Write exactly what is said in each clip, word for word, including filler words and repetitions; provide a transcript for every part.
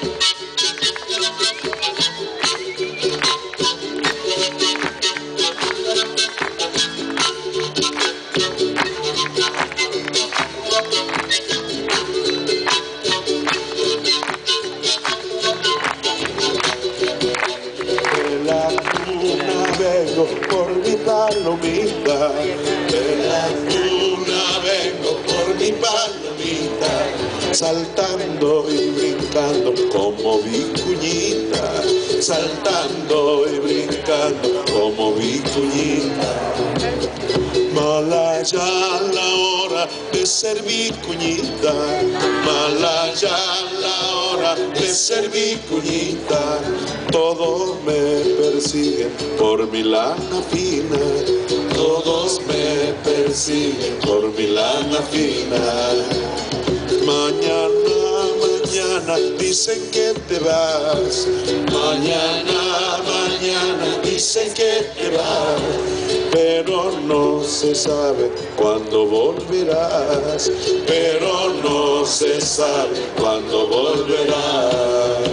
Vengo por mi palomita, de la luna vengo por mi palomita, saltando y brincando como vicuñita, saltando y brincando como vicuñita. Mala ya la hora de ser vicuñita, mala ya la hora de ser vicuñita. Todos me persiguen por mi lana fina, todos me persiguen por mi lana fina. Mañana, mañana dicen que te vas, mañana, mañana dicen que te vas, pero no se sabe cuándo volverás, pero no se sabe cuándo volverás.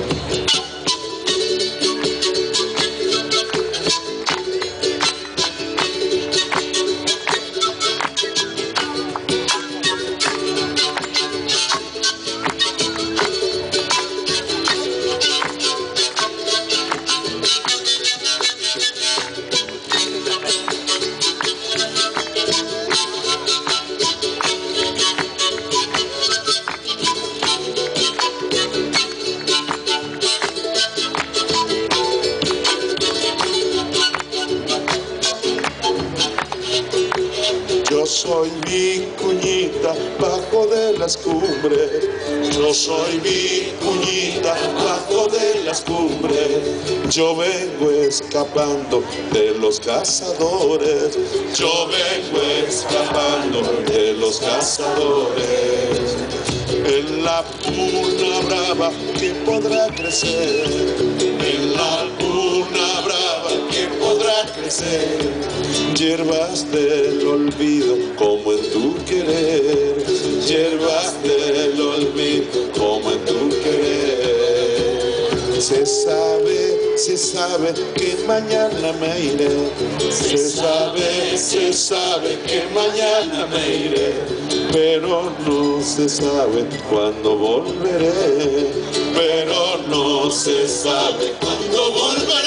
Yo soy vicuñita bajo de las cumbres, yo soy vicuñita bajo de las cumbres. Yo vengo escapando de los cazadores, yo vengo escapando de los cazadores. En la puna brava, ¿quién podrá crecer? En la puna brava, ¿quién podrá crecer? Hierbas del olvido como en tu querer, hierbas del olvido como en tu querer. Se sabe, se sabe que mañana me iré, se sabe, se sabe que mañana me iré, pero no se sabe cuándo volveré, pero no se sabe cuándo volveré.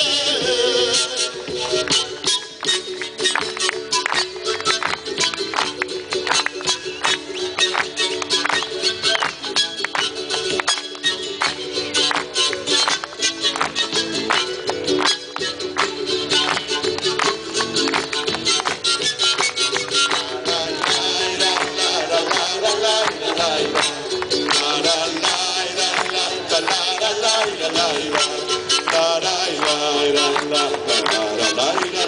La la la la la la la la la la la la la.